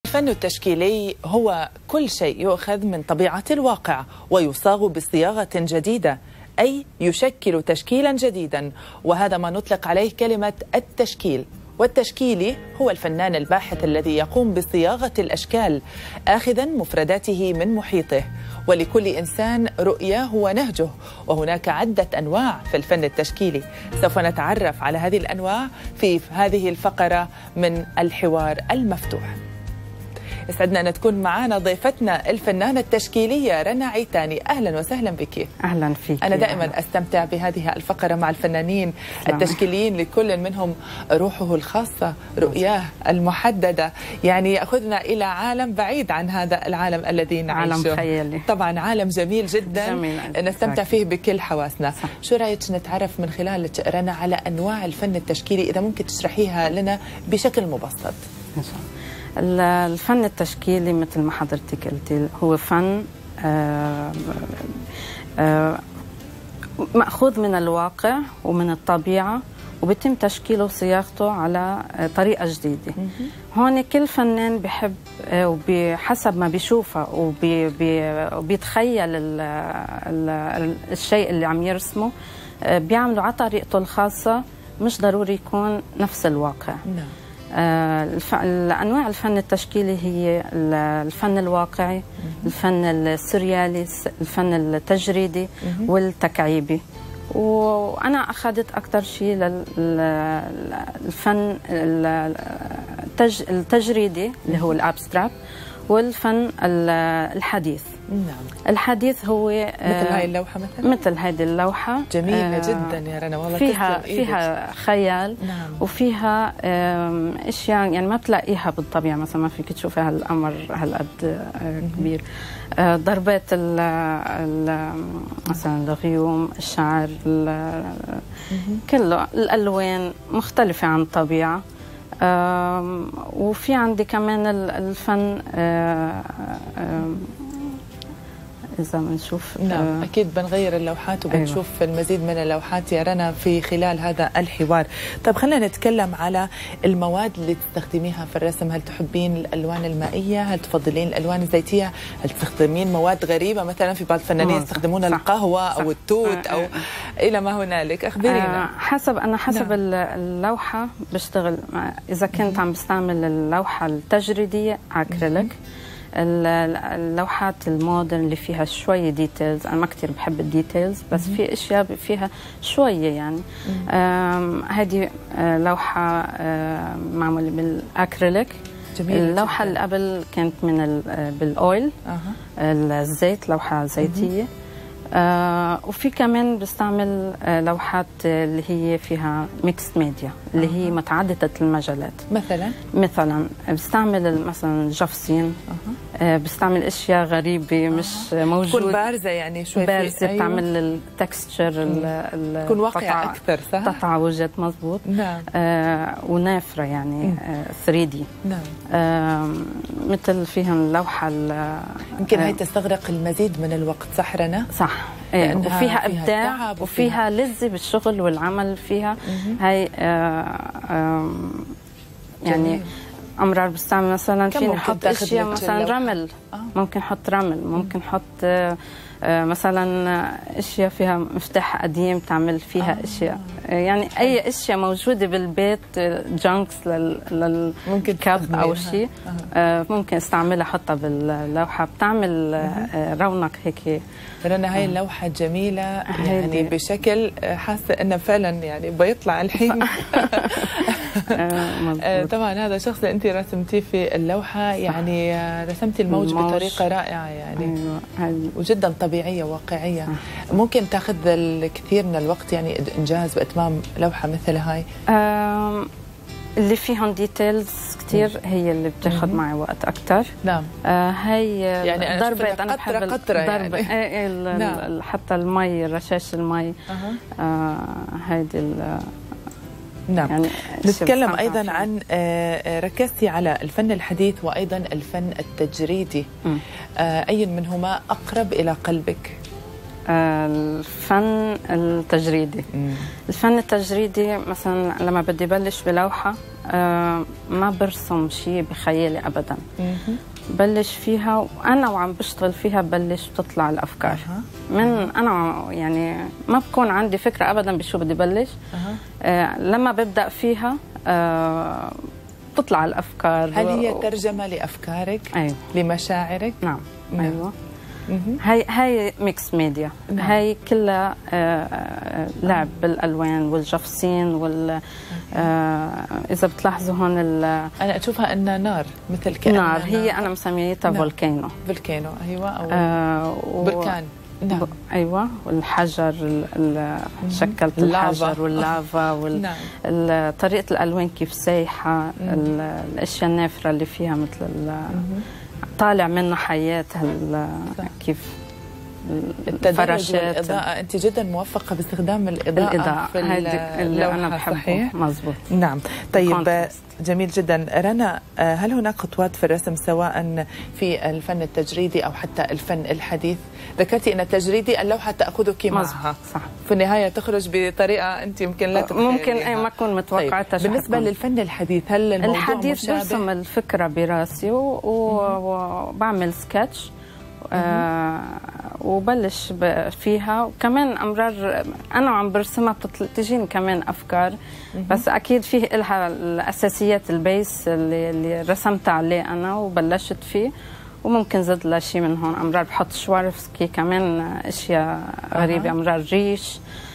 الفن التشكيلي هو كل شيء يؤخذ من طبيعة الواقع ويصاغ بصياغة جديدة، أي يشكل تشكيلا جديدا، وهذا ما نطلق عليه كلمة التشكيل. والتشكيلي هو الفنان الباحث الذي يقوم بصياغة الأشكال آخذا مفرداته من محيطه، ولكل إنسان رؤياه ونهجه، وهناك عدة أنواع في الفن التشكيلي. سوف نتعرف على هذه الأنواع في هذه الفقرة من الحوار المفتوح. يسعدنا أن تكون معنا ضيفتنا الفنانة التشكيلية رنا عيتاني. أهلا وسهلا بك. أهلا فيك. أنا دائما أستمتع بهذه الفقرة مع الفنانين التشكيليين، لكل منهم روحه الخاصة، رؤياه المحددة، يعني يأخذنا إلى عالم بعيد عن هذا العالم الذي نعيشه. عالم خيالي طبعا عالم جميل جدا، جميل. نستمتع فيه بكل حواسنا. صح. شو رأيك نتعرف من خلالك رنا على أنواع الفن التشكيلي، إذا ممكن تشرحيها لنا بشكل مبسط؟ إن شاء الله. الفن التشكيلي مثل ما حضرتك قلتي هو فن مأخوذ من الواقع ومن الطبيعة، وبيتم تشكيله وصياغته على طريقة جديدة. هون كل فنان بحب وبحسب ما بيشوفه وبيتخيل الشيء اللي عم يرسمه بيعمله على طريقته الخاصة، مش ضروري يكون نفس الواقع. نعم. أنواع الفن التشكيلي هي الفن الواقعي، الفن السريالي، الفن التجريدي والتكعيبي. وأنا أخذت أكثر شيء للفن التجريدي اللي هو الأبستراكت، والفن الحديث. نعم. الحديث هو مثل هاي اللوحة مثلا؟ مثل هذه اللوحة جميلة جدا يا رنا، والله فيها خيال. نعم. وفيها اشياء يعني ما بتلاقيها بالطبيعة، مثلا ما فيك تشوفي هالقمر هالقد كبير. ضربات مثلا الغيوم، الشعر، كله الألوان مختلفة عن الطبيعة. وفي عندي كمان الفن إذا بنشوف. نعم أكيد بنغير اللوحات وبنشوف المزيد من اللوحات يا رنا في خلال هذا الحوار. طيب خلينا نتكلم على المواد اللي تستخدميها في الرسم. هل تحبين الألوان المائية؟ هل تفضلين الألوان الزيتية؟ هل تستخدمين مواد غريبة؟ مثلا في بعض الفنانين يستخدمون القهوة أو التوت أو إلى ما هنالك. أخبرينا. حسب اللوحة بشتغل. إذا كنت عم بستعمل اللوحة التجريدية أكريليك، اللوحات المودرن اللي فيها شوية ديتيلز، أنا ما كتير بحب الديتيلز، بس في أشياء فيها شوية يعني. هذه لوحة معمولة بالأكريليك. اللوحة اللي قبل كانت من بالأويل، الزيت، لوحة زيتية. وفي كمان بستعمل لوحات اللي هي فيها ميكس ميديا، اللي هي متعددة المجالات. مثلا بستعمل مثلا جفسين، بستعمل اشياء غريبه مش موجوده، تكون بارزه يعني شوي بارزه. أيوة. بتعمل التكستشر، تكون واقعه اكثر. صح. تقطع وجهت مضبوط. نعم. ونافره يعني 3D. نعم. مثل فيهم اللوحه يمكن هي تستغرق المزيد من الوقت. صح رنا؟ صح. وفيها ابداع وفيها لذه بالشغل والعمل فيها. هي يعني امرار بستعمل مثلا فينا نحط اشياء مثلا رمل. ممكن نحط رمل، ممكن نحط مثلا اشياء فيها مفتاح قديم تعمل فيها اشياء، يعني اي اشياء موجوده بالبيت، جانكس للكب او شيء ممكن استعملها احطها باللوحه، بتعمل رونق هيك. رنا هاي اللوحه جميله يعني بشكل حاسه انه فعلا يعني بيطلع الحين. طبعا هذا الشخص اللي انت رسمتيه في اللوحه يعني رسمتي الموج بطريقه رائعه يعني. وجدا طبيعيه واقعيه. ممكن تاخذ الكثير من الوقت يعني انجاز واتمام لوحه مثل هاي؟ اللي فيهم ديتيلز كثير هي اللي بتاخذ معي وقت اكثر. نعم. هي يعني ضربة انا بحب قطره ضربة يعني. نعم. حتى المي، رشاش المي. هيدي نعم. يعني نتكلم ايضا عن ركزتي على الفن الحديث وايضا الفن التجريدي. اي منهما اقرب الى قلبك؟ الفن التجريدي. الفن التجريدي مثلا لما بدي بلش بلوحة ما برسم شيء بخيالي أبدا، بلش فيها وأنا وعم بشتغل فيها بلش بتطلع الأفكار من أنا، يعني ما بكون عندي فكرة أبدا بشو بدي بلش. لما ببدأ فيها تطلع الأفكار. هل هي ترجمة لأفكارك؟ أيوة. لمشاعرك؟ نعم. أيوة. هاي ميكس ميديا. هاي كلها لعب بالالوان والجفسين اذا بتلاحظوا هون انا اشوفها انها نار، مثل كأنها نار. هي انا مسميتها فولكانو. فولكانو، ايوه، او بركان. نعم. ايوه. والحجر، شكلت الحجر واللافا طريقه الالوان كيف سايحه، الاشياء النافره اللي فيها مثل طالع منه حياة كيف الفراشات والإضاءة. أنت جدا موفقة باستخدام الإضاءة في اللي أنا بحبه. صحيح؟ مزبوط. نعم. طيب، جميل جدا. رنا، هل هناك خطوات في الرسم سواء في الفن التجريدي أو حتى الفن الحديث؟ ذكرتي أن التجريدي اللوحة تأخذك معها، صح، في النهاية تخرج بطريقة أنت يمكن لا تتخيليها، ممكن ما أكون متوقعتها. طيب. بالنسبة للفن الحديث، هل الموضوع الحديث مشابه؟ برسم الفكرة براسي وبعمل سكتش وبلش فيها، وكمان امرار انا وعم برسمها بتجيني كمان افكار، بس اكيد فيه لها الاساسيات، البيس اللي رسمت عليه انا وبلشت فيه، وممكن زد لها شيء من هون. امرار بحط شوارفسكي كمان، اشياء غريبه، امرار ريش،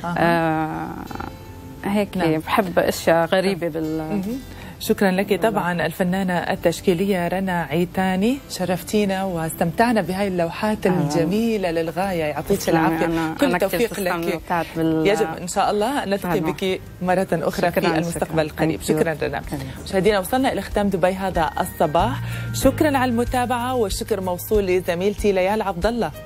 هيك. نعم. بحب اشياء غريبه شكرا لك. طبعا الفنانة التشكيلية رنا عيتاني، شرفتينا واستمتعنا بهاي اللوحات الجميلة للغاية. يعطيك العافية، كل توفيق لك. يجب إن شاء الله أن نلتقي بك مرة أخرى في المستقبل القريب. شكرا رنا. مشاهدينا، وصلنا إلى ختام دبي هذا الصباح. شكرا على المتابعة، والشكر موصول لزميلتي ليال عبد الله.